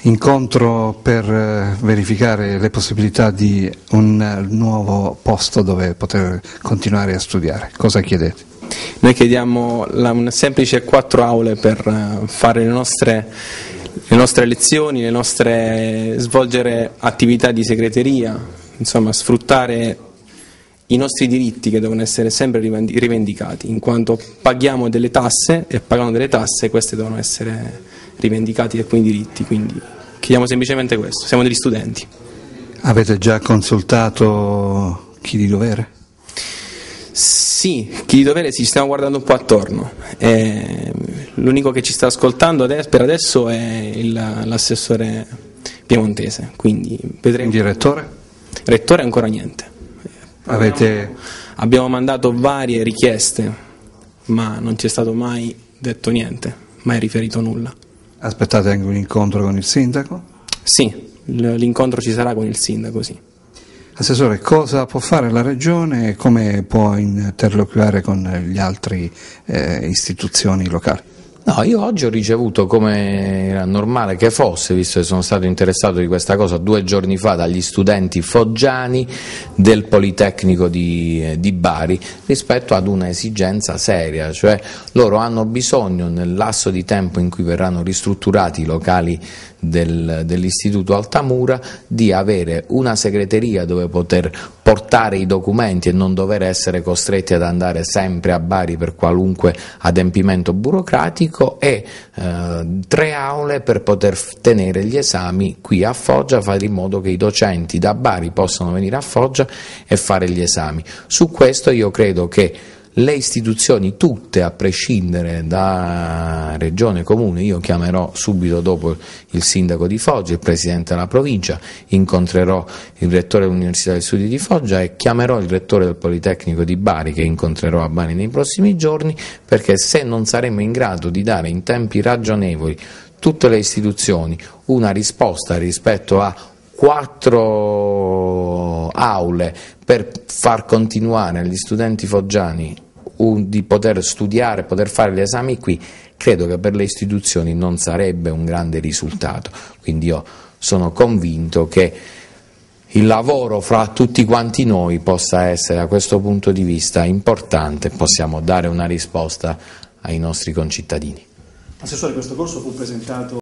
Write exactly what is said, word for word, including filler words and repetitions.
incontro per verificare le possibilità di un nuovo posto dove poter continuare a studiare. Cosa chiedete? Noi chiediamo la, una semplice quattro aule per fare le nostre, le nostre lezioni, le nostre, svolgere attività di segreteria, insomma sfruttare i nostri diritti che devono essere sempre rivendicati, in quanto paghiamo delle tasse e pagando delle tasse queste devono essere rivendicati alcuni diritti, quindi chiediamo semplicemente questo, siamo degli studenti. Avete già consultato chi di dovere? Sì, chi di dovere sì, ci stiamo guardando un po' attorno, eh, l'unico che ci sta ascoltando adesso, per adesso è il, l'assessore piemontese, quindi vedremo. Quindi rettore? Rettore ancora niente. Avete... Abbiamo mandato varie richieste, ma non ci è stato mai detto niente, mai riferito nulla. Aspettate anche un incontro con il sindaco? Sì, l'incontro ci sarà con il sindaco, sì. Assessore, cosa può fare la Regione e come può interloquire con le altre eh, istituzioni locali? No, io oggi ho ricevuto, come era normale che fosse, visto che sono stato interessato di questa cosa due giorni fa dagli studenti foggiani del Politecnico di, di Bari, rispetto ad una esigenza seria, cioè loro hanno bisogno nel lasso di tempo in cui verranno ristrutturati i locali del, dell'Istituto Altamura di avere una segreteria dove poter portare i documenti e non dover essere costretti ad andare sempre a Bari per qualunque adempimento burocratico e eh, tre aule per poter tenere gli esami qui a Foggia, fare in modo che i docenti da Bari possano venire a Foggia e fare gli esami. Su questo io credo che le istituzioni tutte, a prescindere da regione, comune, io chiamerò subito dopo il sindaco di Foggia, il presidente della provincia, incontrerò il rettore dell'Università degli Studi di Foggia e chiamerò il rettore del Politecnico di Bari, che incontrerò a Bari nei prossimi giorni, perché se non saremo in grado di dare in tempi ragionevoli tutte le istituzioni una risposta rispetto a quattro aule per far continuare gli studenti foggiani di poter studiare, poter fare gli esami qui, credo che per le istituzioni non sarebbe un grande risultato. Quindi io sono convinto che il lavoro fra tutti quanti noi possa essere da questo punto di vista importante, possiamo dare una risposta ai nostri concittadini. Assessore, questo corso fu presentato